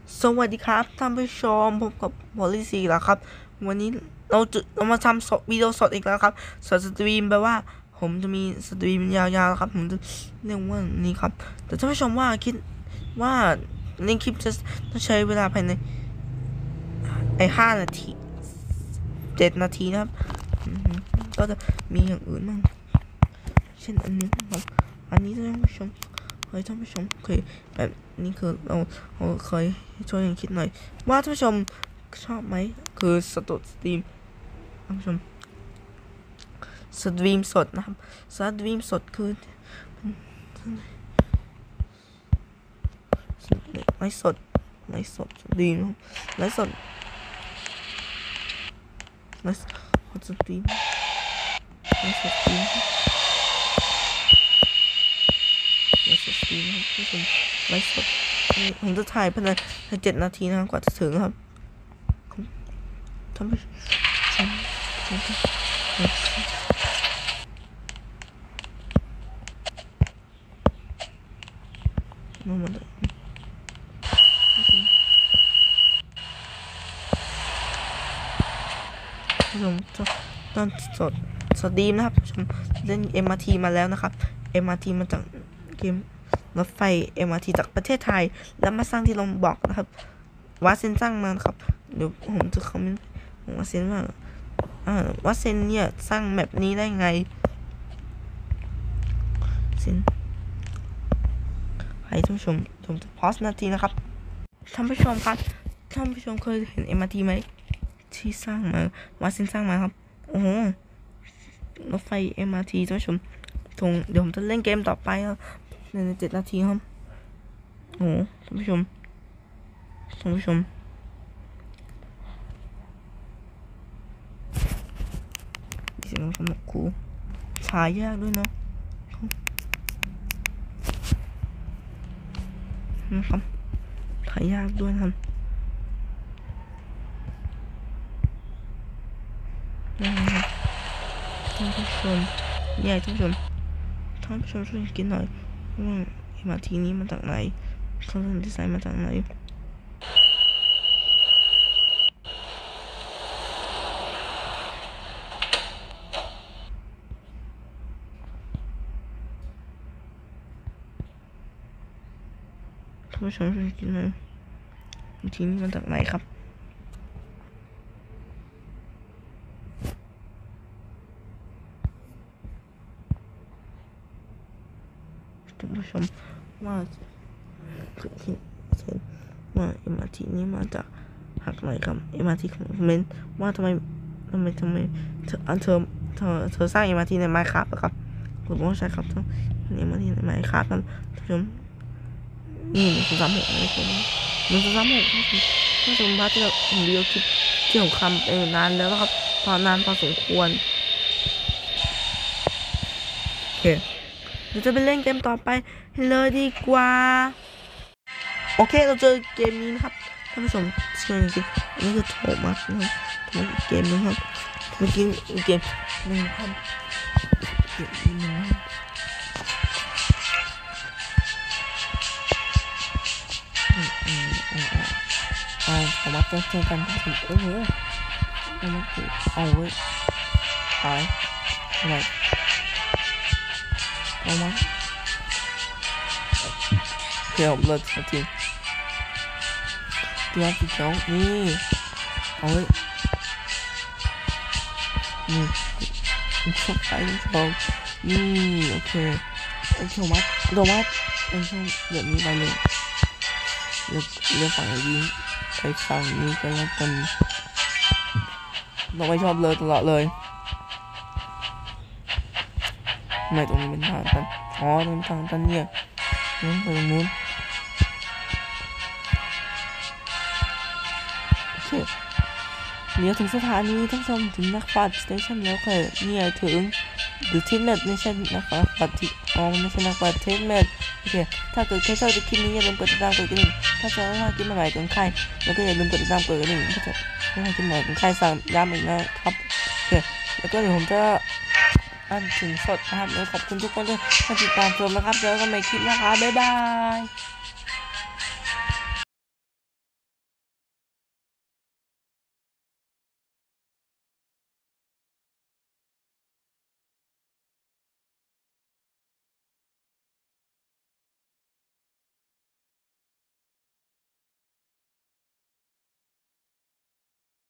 สวัสดีครับท่านผู้ชมพบกับพอลิซีแล้วครับวันนี้เรามาทำวิดีโอสดอีกแล้วครับสตรีมแปลว่าผมจะมีสตรีมยาวๆครับผมจะเรียกว่านี้ครับแต่ท่านผู้ชมว่าคิดว่าในคลิปจะใช้เวลาภายใน5 นาที7 นาทีนะครับก็จะมีอย่างอื่นบ้างเช่นอันนี้ครับอันนี้ท่านผู้ชมท่านผู้ชมเคยแบบนี้คือเราเคยช่วยกันคิดหน่อยว่าท่านผู้ชมชอบไหมคือสตรีมท่านผู้ชมสตรีมสดนะครับสตรีมสดคือไลฟ์สดสตรีมไลฟ์สดสตรีมผู้ชมไลฟ์สดผมจะถ่ายภายใน7 นาทีนะครับกว่าจะถึงครับท่านผู้ชมมาเลยผู้ชมตอนสตรีมนะครับผู้ชมเล่น MRT มาแล้วนะครับ MRT มาจากเกมรถไฟ MRT จากประเทศไทยแล้วมาสร้างที่ลงบอกนะครับวัดเซนสร้างมาครับเดี๋ยวผมจะคอมเมนต์วัดเซนว่าวัดเซนเนี่ยสร้างแบบนี้ได้ไงเซนให้ท่านผู้ชมผมจะพอสนาทีนะครับท่านผู้ชมครับท่านผู้ชมเคยเห็น MRT ไหมที่สร้างมาวัดเซนสร้างมาครับโอ้โหรถไฟ MRT ท่านผู้ชมเดี๋ยวผมจะเล่นเกมต่อไปครับใน7 นาทีครับโอ้ท่านผู้ชมเสียงสนุกคูฉายยากด้วยเนาะนะครับฉายยากด้วยครับท่านผู้ชมเนี่ยท่านผู้ชมช่วยกินหน่อยว่ามาทีนี้มาจากไหนเขาทำดีไซน์มาจากไหนท่านผู้ชมช่วยกินหน่อยทีนี้มาจากไหนครับท่านผู้ชมว่าMRT นี้มาจากหักไหนครับ MRT ของคอมเมนต์ว่าทำไมเธอสร้าง MRT ใน Minecraft ครับผมว่าใช่ครับMRT ใน Minecraft ครับท่านผู้ชมนี่136นะคน136ท่านผู้ชมพาร์ทที่เราเรียวคลิปที่ผมทำไปนานแล้วครับนานพอสมควรโอเคเราจะไปเล่นเกมต่อไปเลยดีกว่าโอเคเราเจอเกมนี้นะครับท่านผู้ชมเชื่อจริงๆนี่คือโทมัสนะครับเกมนี้ครับเมื่อกี้เกมหนึ่งครับเกมนี้นะโทมัสเจอกันท่านผู้ชมโอ้โหเอาเว้ยตายอะไรโทมัสเดี๋ยวเลิกจริงตัวสีเขียวนี่เอาไว้นี่ชอบไปชอบนี่โอเคโทมัสช่วงเดี๋ยวนี้ไปเลยเลือกฝั่งนี้ไปฝั่งนี้กันแล้วกันเราไม่ชอบเลยตลอดเลยทำไมตรงนี้เป็นทางตันอ๋อตรงทางตันเนี่ยนู้นไปตรงนู้นเนี่ยถึงสถานีท่านผู้ชมถึงนักปราชญ์สเตชันแล้วค่ะเนี่ยถึงหรือทิศแมทไม่ใช่นักปราชญ์ที่ไม่ใช่นักปราชญ์ทิศแมทโอเคถ้าเกิดใครชอบคลิปนี้อย่าลืมกดติดตามกดกระดิ่งถ้าจะไม่พลาดคลิปใหม่ๆของใครแล้วก็อย่าลืมกดติดตามกดกระดิ่งถ้าจะไม่พลาดคลิปใหม่ของใครสั่งย้ำอีกนะครับโอเคแล้วก็เดี๋ยวผมจะอ่านถึงสดนะครับขอบคุณทุกคนที่ติดตามชมนะครับเจอกันใหม่คลิปนะคะบ๊ายบาย